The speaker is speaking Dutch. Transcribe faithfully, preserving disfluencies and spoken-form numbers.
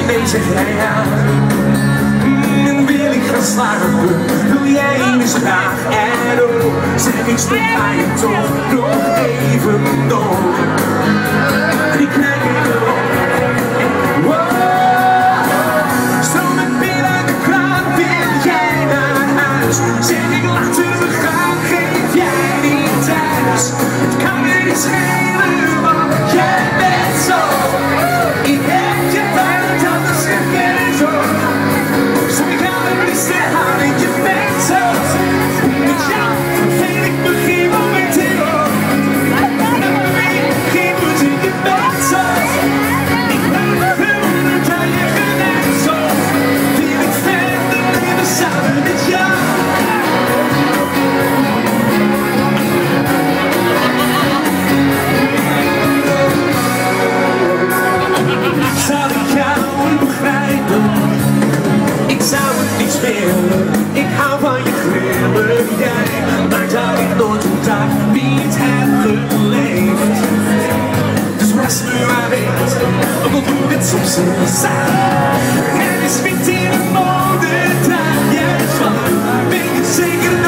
nee zeg jij ja. En wil ik gaan slapen, wil jij dus graag en oh, zeg ik stop bij je toch nog even door. En ik krijg het erop. Stroom met bier uit de kraan, wil jij naar huis? Zeg ik laten we gaan, geef jij niet thuis. Het kan me niet schelen, want jij bent zo. Ik heb je buiten dat de schrikken en zo. Zo ik ga het beste halen, je bent zo. Met jou vind ik begin momenteel. Met me geen muziek, je bent zo. Ik ben verwonderd dat je geneigd zo. Wil ik verder leven samen met jou. Zou ik jou begrijpen? Ik zou het niet spelen. Ik hou van je grillen. Jij maakt dat ik nooit een dag niet heb geleefd. Dus was nu maar weet, ook al doe ik het soms samen. Het is niet in de mode, daar jij van. Ben je zeker